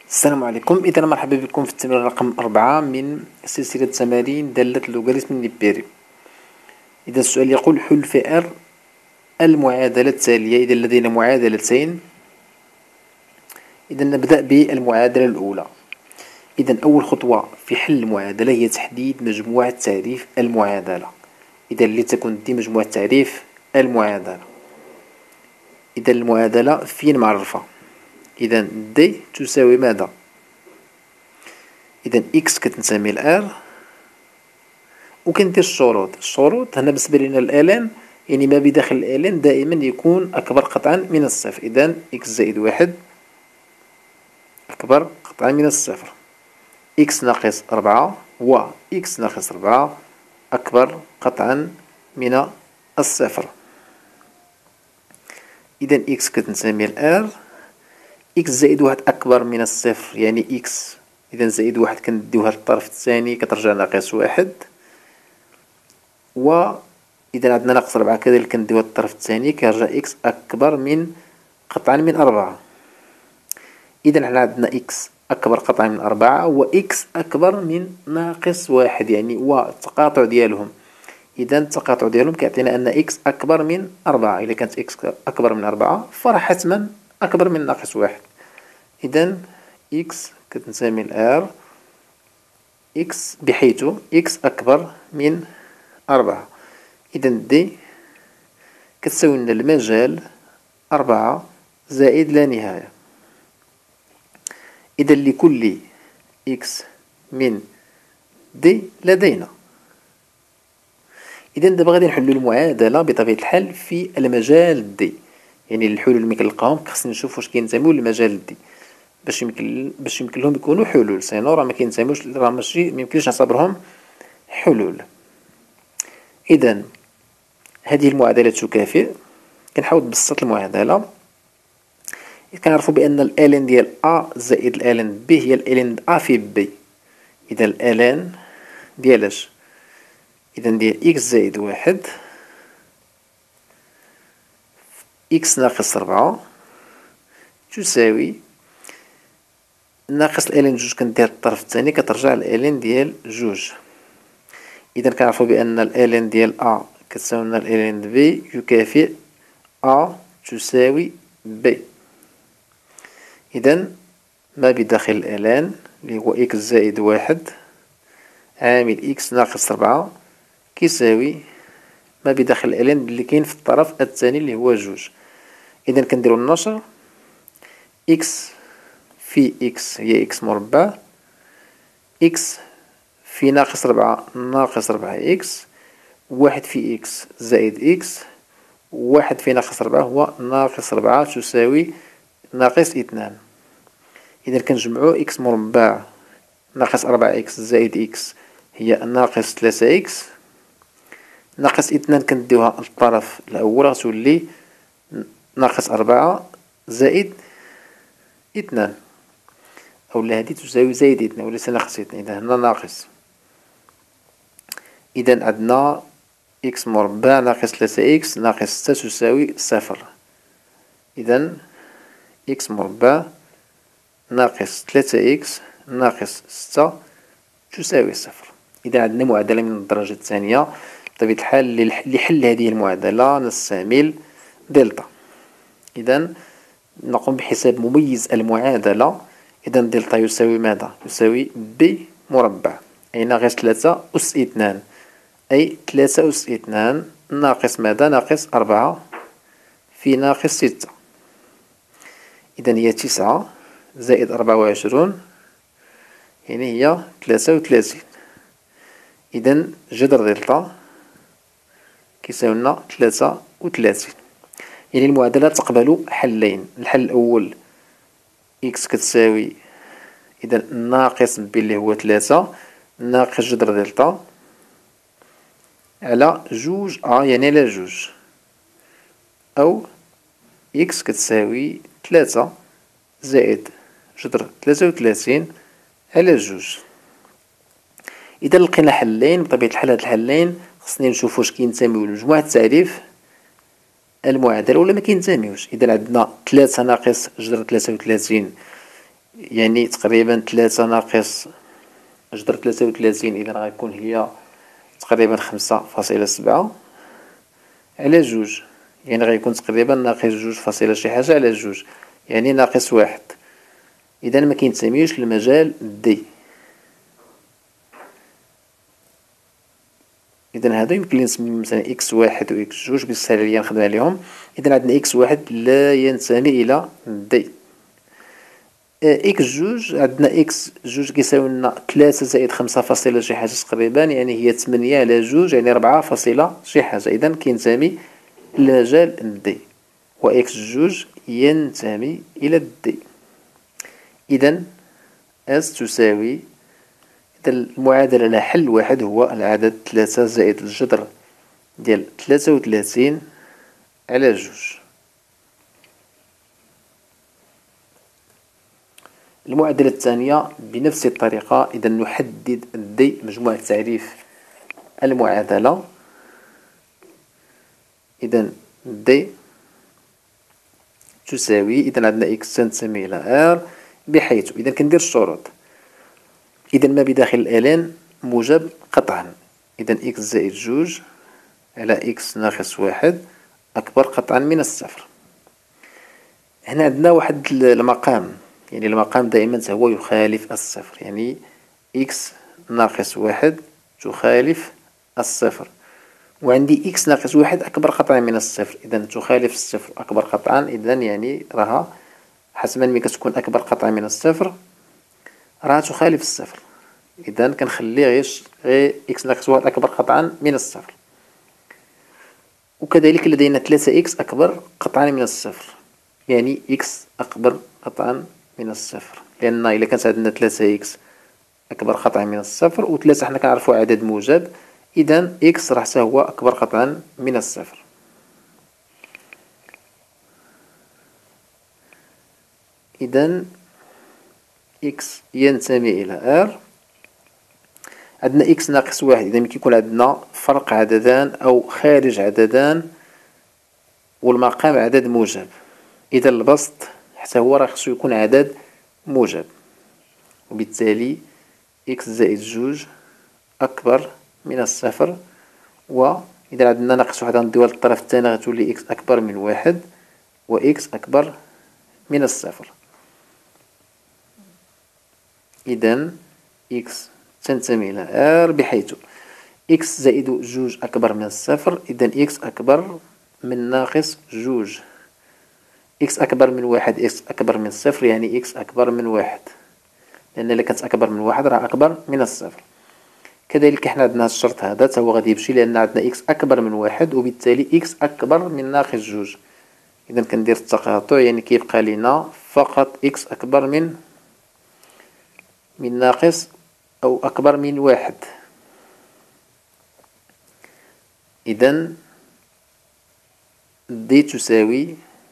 السلام عليكم. إذا مرحبا بكم في التمرين رقم 4 من سلسلة تمارين دالة اللوغاريتم النبيري. إذا السؤال يقول حل فئر المعادلة التالية. إذا لدينا معادلتين، إذا نبدأ بالمعادلة الأولى. إذا أول خطوة في حل المعادلة هي تحديد مجموعة تعريف المعادلة. إذا لتكن دي مجموعة تعريف المعادلة. إذا المعادلة فين معرفة؟ إذا دي تساوي ماذا؟ إذا إكس كتنتمي لآر، وكندير الشروط هنا بالنسبة لنا الآلان، يعني ما بداخل الآلان دائما يكون أكبر قطعا من الصفر. إذا إكس زائد واحد أكبر قطعا من الصفر، إكس ناقص 4 و إكس ناقص 4 أكبر قطعا من الصفر. إذا إكس كتنتمي لآر، إكس زائد واحد أكبر من الصفر، يعني إكس إذا زائد واحد كنديوها للطرف الثاني كترجع ناقص واحد، و إذا عندنا ناقص 4 كذلك كنديوها للطرف الثاني كيرجع إكس أكبر من قطعا من 4. إذا حنا عندنا إكس أكبر قطعا من 4 و إكس أكبر من ناقص واحد، يعني و التقاطع ديالهم. إذا التقاطع ديالهم كيعطينا أن إكس أكبر من 4. إذا كانت إكس أكبر من 4 فراه حتما أكبر من ناقص واحد. إذا إكس كتنتمي لآر إكس بحيث إكس أكبر من 4. إذا دي كتساوي لنا المجال 4 زائد لا نهاية. إذا لكل إكس من دي لدينا. إذا دابا غادي نحلو المعادلة بطبيعة الحال في المجال دي، يعني الحلول اللي كنلقاهم خصنا نشوف واش كينتميو للمجال دي باش يمكن لهم يكونوا حلول. سينو راه مكينتميوش، راه ماشي ميمكنش نعتبرهم حلول. إذا هذه المعادلة تكافئ. كنحاول نبسط المعادلة. كنعرفوا بأن الألين ديال أ زائد الألين ب هي الألين أ في بي. إذا الألين ديالاش؟ إذا ديال إكس زائد واحد إكس ناقص 4 تساوي ناقص الألين جوج كندير الطرف الثاني كترجع الألين ديال جوج. إذا كنعرفوا بأن الألين ديال أ كتساوي لنا الألين بي يكافئ أ تساوي بي. إذا ما بداخل الألين اللي هو إكس زائد واحد عامل إكس ناقص 4 كيساوي ما بداخل الألين اللي كاين في الطرف الثاني اللي هو جوج. إذا كنديرو النشر، إكس في إكس هي إكس مربع، إكس في ناقص 4 ناقص 4 إكس، واحد في إكس زائد إكس، واحد في ناقص 4 هو ناقص 4 تساوي ناقص 2. إذا كنجمعو إكس مربع ناقص 4 إكس زائد إكس هي ناقص 3 إكس، ناقص 2 كنديوها للطرف الأول غتولي ناقص 4 زائد 2، أولا هادي تساوي زائد 2 وليس ناقص 2. إذا هنا ناقص. إذا عندنا إكس مربع ناقص 3 إكس ناقص 6 تساوي صفر. إذا إكس مربع ناقص 3 إكس ناقص 6 تساوي صفر. إذا عندنا معادلة من الدرجة الثانية. بطبيعة الحال لحل هذه المعادلة نستعمل دلتا. إذا نقوم بحساب مميز المعادلة. إذا دلتا يساوي ماذا؟ يساوي ب مربع، أي ناقص 3 أس 2، أي 3 أس 2 ناقص ماذا؟ ناقص 4 في ناقص 6. إذا هي 9 زائد 24 يعني هي 33. إذا جذر دلتا كيساوي لنا 33. يعني المعادلة تقبل حلين. الحل الأول إكس كتساوي إذا ناقص بي اللي هو 3 ناقص جذر دلتا على جوج يعني على جوج، أو إكس كتساوي 3 زائد جذر 33 على جوج. إذا لقينا حلين بطبيعة الحال هاد الحلين خصني نشوف واش كينتميو لمجموعة تعريف المعادلة ولا ما كينتميوش. إذا عندنا 3 ناقص جذر 33 يعني تقريبا 3 ناقص جذر 33 إذا غيكون هي تقريبا 5.7 على جوج، يعني غيكون تقريبا ناقص جوج فاصلة شي حاجة على جوج، يعني ناقص واحد. إذا ما كينتميش للمجال دي. إذا هذا يمكن نسمي مثلا إكس واحد و إكس جوج بالسهل عليا نخدم عليهم. إذا عندنا إكس واحد لا ينتمي إلى دي. إكس جوج عندنا إكس جوج كيساوي لنا 3 زائد 5 فاصلة شي حاجة تقريبا، يعني هي 8 على جوج يعني 4 فاصلة شي حاجة. إذا كينتمي لمجال دي، و إكس جوج ينتمي إلى دي. إذا اس تساوي، إذا المعادلة لها حل واحد هو العدد 3 زائد الجذر ديال 33 على جوج. المعادلة الثانية بنفس الطريقة. إذا نحدد دي مجموعة تعريف المعادلة. إذا دي تساوي، إذا عندنا إكس تنتمي إلى ار، بحيث إذا كندير الشروط. إذا ما بداخل الآلان موجب قطعا. إذا إكس زائد جوج على إكس ناقص واحد أكبر قطعا من الصفر. هنا عندنا واحد المقام، يعني المقام دائما هو يخالف الصفر، يعني إكس ناقص واحد تخالف الصفر، وعندي إكس ناقص واحد أكبر قطعا من الصفر. إذا تخالف الصفر أكبر قطعا، إذا يعني راها حسب ملي كتكون أكبر قطعا من الصفر راها تخالف الصفر. إذا كنخلي غير إكس ناقص واحد أكبر قطعا من الصفر. وكذلك لدينا 3 إكس أكبر قطعا من الصفر، يعني إكس أكبر قطعا من الصفر، لأن إلا كانت عندنا 3 إكس أكبر قطعا من الصفر، و 3 حنا كنعرفو عدد موجب، إذا إكس راه حتى هو أكبر قطعا من الصفر. إذا إكس ينتمي إلى ار. عندنا إكس ناقص واحد، إذا ملي كيكون عندنا فرق عددان أو خارج عددان والمقام عدد موجب، إذا البسط حتى هو راه خصو يكون عدد موجب، وبالتالي إكس زائد جوج أكبر من الصفر. وإذا عندنا ناقص واحد غنديوها للطرف الثاني غتولي إكس أكبر من واحد و إكس أكبر من الصفر. إذا إكس تنتمي إلى ار، بحيث إكس زائد جوج أكبر من الصفر، إذا إكس أكبر من ناقص جوج. إكس أكبر من واحد، إكس أكبر من الصفر، يعني إكس أكبر من واحد، لأن إلا كانت أكبر من واحد راه أكبر من الصفر. كذلك حنا عندنا الشرط هذا تا هو غادي يمشي، لأن عندنا إكس أكبر من واحد وبالتالي إكس أكبر من ناقص جوج. إذا كندير التقاطع، يعني كيبقى لينا فقط إكس أكبر من ناقص أو أكبر من واحد. إذا دي تساوي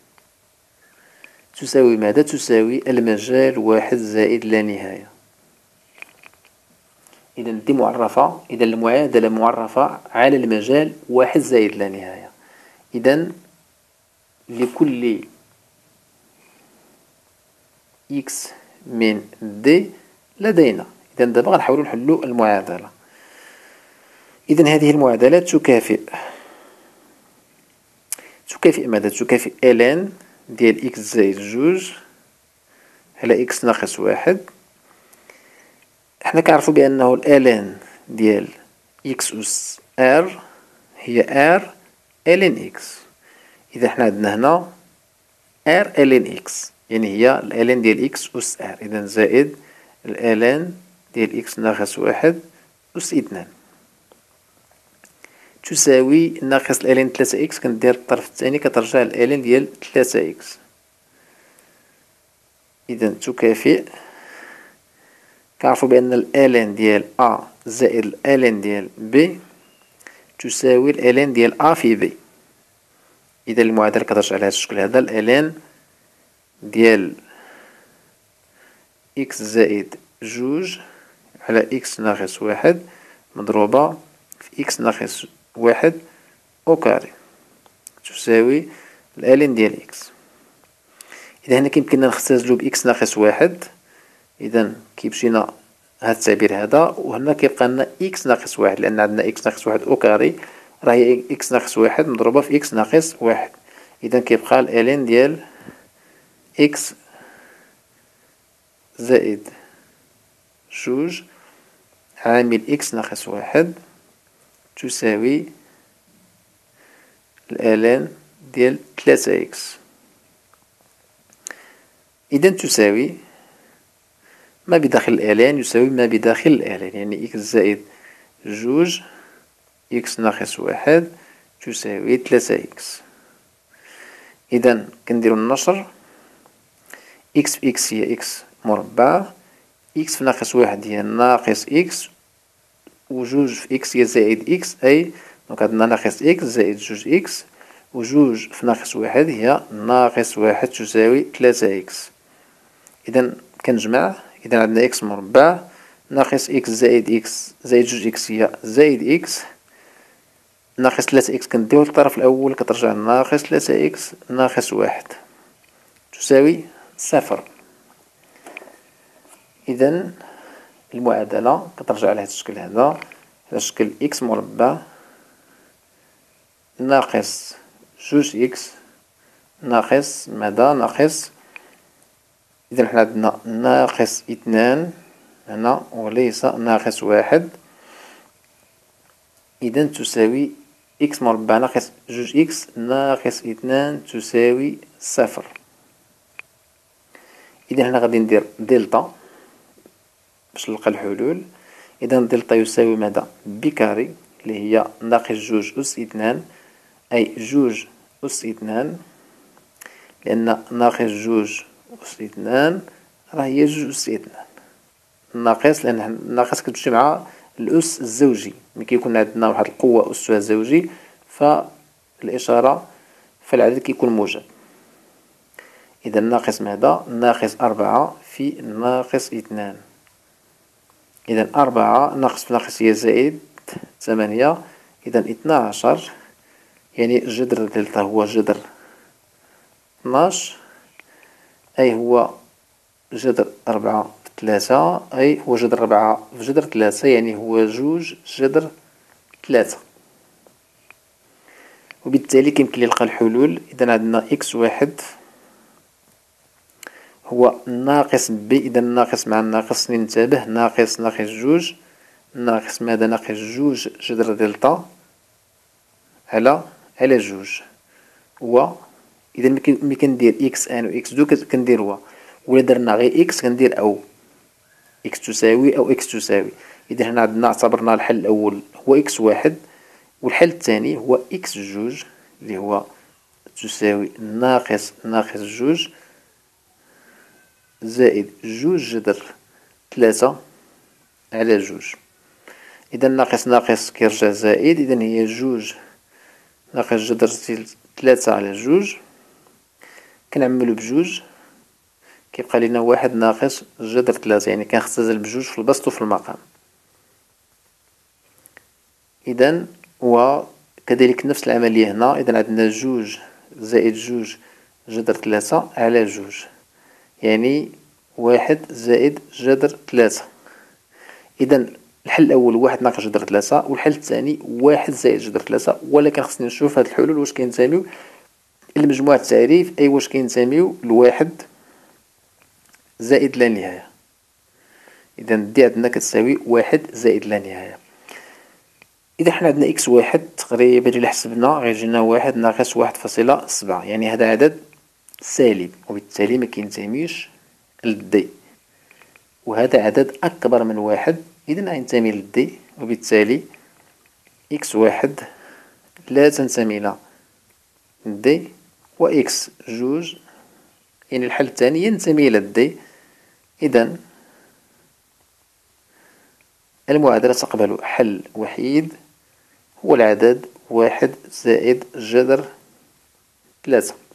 ماذا؟ تساوي المجال واحد زائد لا نهاية. إذا دي معرفة، إذا المعادلة معرفة على المجال واحد زائد لا نهاية. إذا لكل إكس من دي لدينا، إذا دابا غنحاولو نحلو المعادلة. إذا هذه المعادلة تكافئ ماذا؟ تكافئ ln ديال إكس زائد جوج على إكس ناقص واحد. حنا كنعرفو بأنه ln ديال إكس أس ار هي ار ln إكس. إذا حنا عندنا هنا ار ln إكس، يعني هي ln ديال إكس أس ار، إذا زائد ln ديال إكس ناقص واحد أس اثنان تساوي ناقص ln 3 إكس، كندير الطرف الثاني كترجع ln ديال 3 إكس. إذا تكافئ، كنعرفو بأن ln ديال أ زائد ln ديال ب تساوي ln ديال أ في ب. إذا المعادلة كترجع على هذا الشكل هذا، ln ديال إكس زائد جوج على إكس ناقص واحد مضروبة في إكس ناقص واحد أو كاري تساوي ln ديال إكس. إذا هنا كيمكننا نختزلو بإكس ناقص واحد، إذا كيمشينا هاد التعبير هذا، وهنا كيبقى لنا إكس ناقص واحد، لأن عندنا إكس ناقص واحد أو كاري راه هي إكس ناقص واحد مضروبة في إكس ناقص واحد. إذا كيبقى الإلين ديال إكس زائد جوج عامل إكس ناقص واحد تساوي الآلان ديال 3 إكس. إذا تساوي ما بداخل الآلان يساوي ما بداخل الآلان، يعني إكس زائد جوج إكس ناقص واحد تساوي 3 إكس. إذا كنديرو النشر، إكس في إكس هي إكس مربع، إكس في ناقص واحد هي ناقص إكس، وجوج في إكس هي زائد إكس، أي دونك عندنا ناقص إكس زائد جوج إكس، وجوج في ناقص واحد هي ناقص واحد تساوي 3 إكس. إذا كنجمع، إذا عندنا إكس مربع ناقص إكس زائد إكس زائد جوج إكس هي زائد إكس، ناقص 3 إكس كنديوه للطرف الأول كترجع ناقص 3 إكس ناقص واحد تساوي صفر. إذا المعادلة كترجع على هذا الشكل هذا، على شكل إكس مربع ناقص جوج إكس ناقص ماذا؟ ناقص، إذا حنا عندنا ناقص اثنان هنا وليس ناقص واحد. إذا تساوي إكس مربع ناقص جوج إكس ناقص اثنان تساوي صفر. إذا هنا غادي ندير دلتا باش نلقى الحلول. إذا دلتا يساوي ماذا؟ بكاري اللي هي ناقص جوج أس اثنان، أي جوج أس اثنان، لأن ناقص جوج أس اثنان راه هي جوج أس اثنان، ناقص لأن الناقص كتمشي مع الأس الزوجي، ملي كيكون عندنا واحد القوة أسها زوجي فالإشارة فالعدد كيكون موجب. إذا ناقص ماذا؟ ناقص أربعة في ناقص اثنان. إذا أربعة ناقص في ناقص هي زائد ثمانية، إذا اثنا عشر، يعني جذر دلتا هو جذر 12، أي هو جذر أربعة في ثلاثة، أي هو جذر أربعة في جذر ثلاثة، يعني هو جوج جذر ثلاثة. وبالتالي كيمكن لي نلقى الحلول. إذا عندنا إكس واحد هو ناقص ب، إذا ناقص مع الناقص ننتبه، ناقص ناقص جوج ناقص ماذا؟ ناقص جوج جذر دلتا على جوج. و إذا ملي كندير إكس أن و إكس دو كندير و، ولا درنا غير إكس كندير أو، إكس تساوي أو إكس تساوي. إذا هنا عندنا اعتبرنا الحل الأول هو إكس واحد، والحل الثاني هو إكس جوج اللي هو تساوي ناقص ناقص جوج زائد جوج جذر ثلاثة على جوج. إذا ناقص ناقص كيرجع زائد، إذا هي جوج ناقص جذر ثلاثة على جوج، كنعملو بجوج كيبقى لينا واحد ناقص جذر ثلاثة، يعني كنختزل بجوج في البسط وفي المقام. إذا وكذلك نفس العملية هنا، إذا عندنا جوج زائد جوج جذر ثلاثة على جوج، يعني واحد زائد جذر ثلاثة. إذا الحل الأول واحد ناقص جذر ثلاثة، والحل الثاني واحد زائد جذر ثلاثة، ولكن خصني نشوف هاد الحلول واش كينتميو لمجموعة التعريف، أي واش كينتميو لواحد زائد لا نهاية. إذا دي عندنا كتساوي واحد زائد لا نهاية. إذا حنا عندنا إكس واحد تقريبا إلا حسبنا غيجينا واحد ناقص واحد فاصلة سبعة، يعني هذا عدد سالب، وبالتالي مكينتميش للدي، وهذا عدد أكبر من واحد إذا غينتمي للدي، وبالتالي إكس واحد لا تنتمي للدي، وإكس جوج يعني الحل الثاني ينتمي إلى الدي. إذا المعادلة تقبل حل وحيد هو العدد واحد زائد جذر ثلاثة.